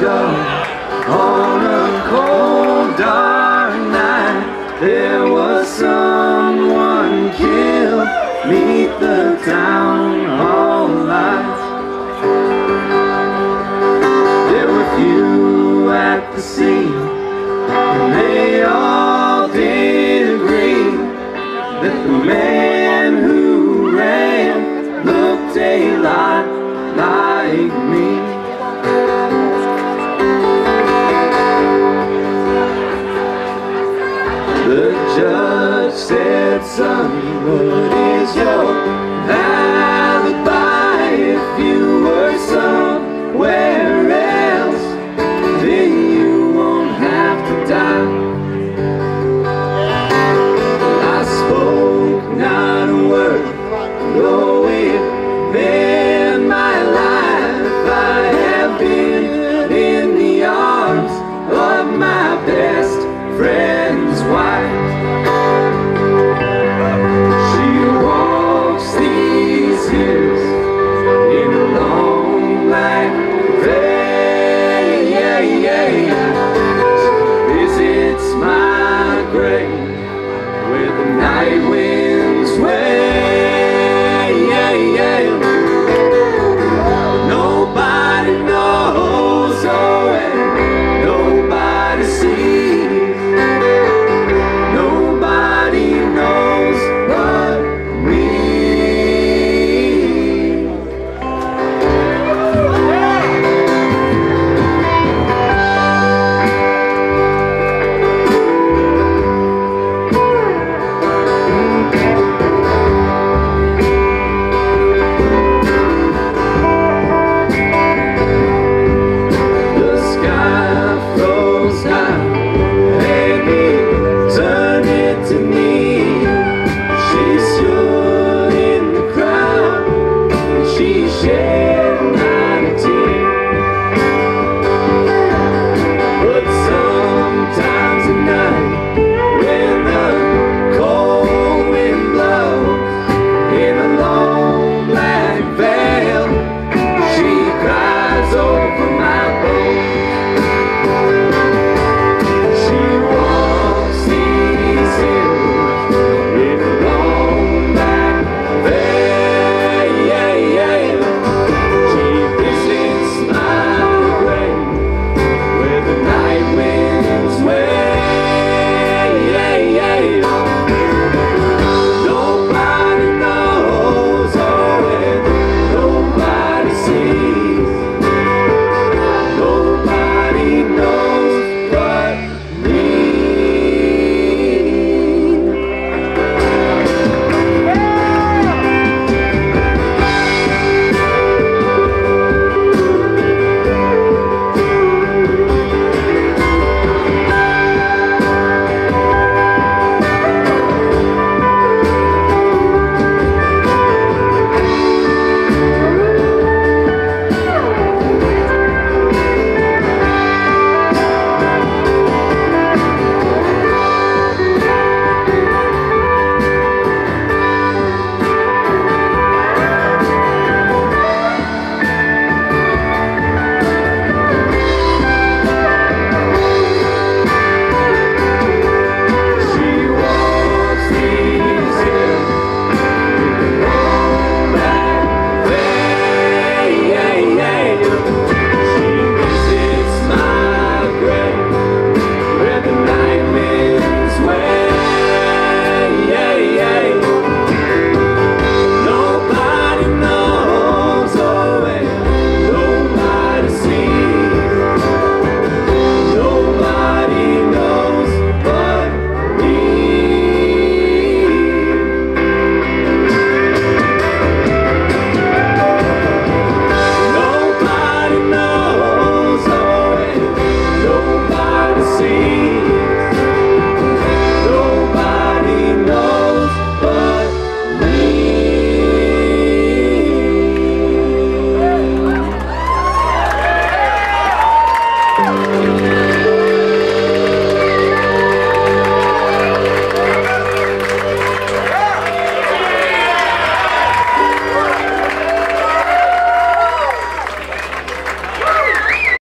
come on a cold dark night. There was someone killed neath the town hall lights. There were few at the scene, and they all did agree that the man who ran looked a lot like me. The judge said, son, what is your alibi? If you were somewhere else, then you won't have to die. I spoke not a word, though it meant my life. I have been in the arms of my best friend's wife. She walks these hills in a long black veil. She visits my grave where the night winds wail. Nobody knows, oh, and nobody sees. Nobody knows but me. The sky froze down and it turned into me. She stood in the crowd and she shed not a tear. But sometimes at night, when the cold wind blows in a long black veil, she cries over my bones. She walks these hills in a long black veil. She visits my grave where the night winds wail. Nobody knows, oh, and nobody sees. Nobody knows but me. She walks these hills in a long black veil. She visits my grave where the night winds wail. Nobody knows, oh, and nobody sees. Nobody knows but me. Nobody knows, oh, and nobody sees. Nobody knows but me.